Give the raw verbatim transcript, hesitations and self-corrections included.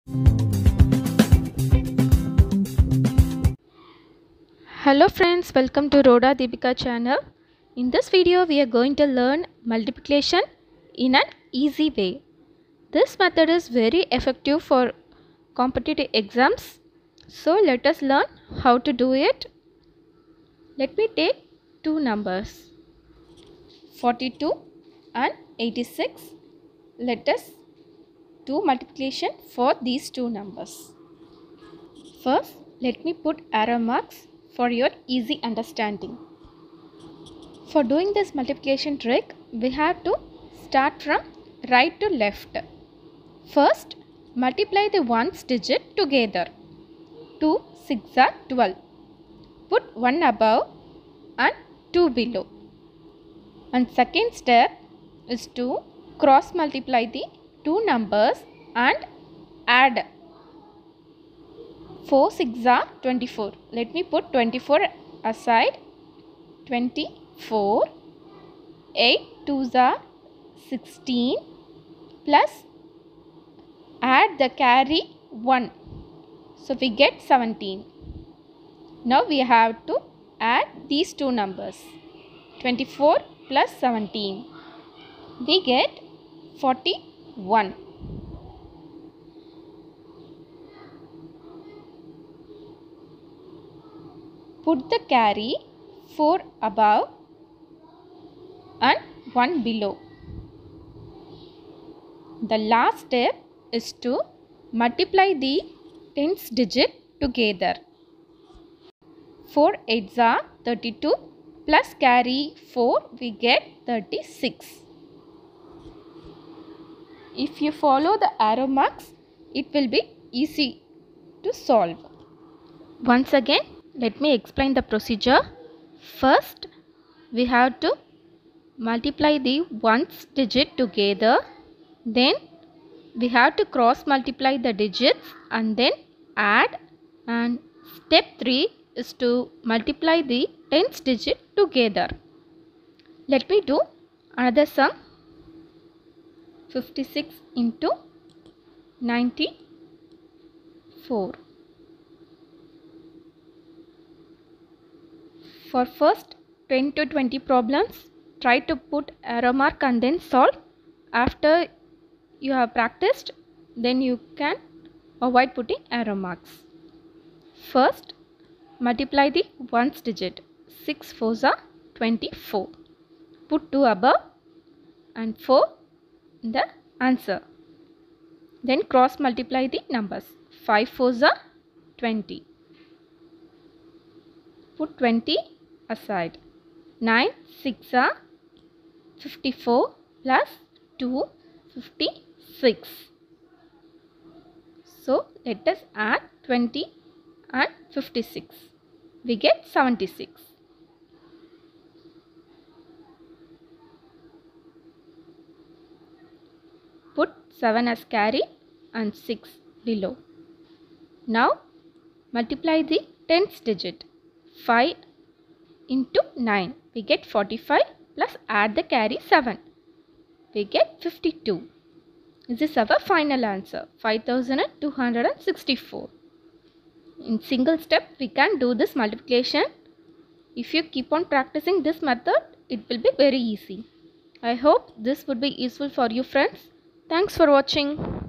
Hello friends, welcome to Rhoda Deepika channel. In this video we are going to learn multiplication in an easy way. This method is very effective for competitive exams. So let us learn how to do it. Let me take two numbers, forty-two and eighty-six. Let us do multiplication for these two numbers. First, let me put arrow marks for your easy understanding. For doing this multiplication trick, we have to start from right to left. First, multiply the ones digit together. two six are twelve. Put one above and two below. And second step is to cross multiply the two numbers and add. four six are twenty-four. Let me put twenty-four aside. twenty-four. eight twos are sixteen. Plus add the carry one. So we get seventeen. Now we have to add these two numbers. twenty-four plus seventeen. We get forty-one. Put the carry four above and one below. The last step is to multiply the tens digit together. four eights are thirty-two plus carry four, we get thirty-six. If you follow the arrow marks, it will be easy to solve. Once again, let me explain the procedure. First, we have to multiply the ones digit together. Then we have to cross multiply the digits and then add. And step three is to multiply the tens digit together. Let me do another sum. fifty-six into ninety-four. For first ten to twenty problems, try to put arrow mark and then solve. After you have practiced, then you can avoid putting arrow marks. First, multiply the ones digit. six fours are twenty-four. Put two above and four in the answer. Then cross multiply the numbers. five fours are twenty. Put twenty aside. nine six are fifty-four plus two, fifty-six. So let us add twenty and fifty-six. We get seventy-six. Put seven as carry and six below. Now multiply the tens digit. five into nine. We get forty-five plus add the carry seven. We get fifty-two. This is our final answer, five thousand two hundred sixty-four. In single step, we can do this multiplication. If you keep on practicing this method, it will be very easy. I hope this would be useful for you friends. Thanks for watching.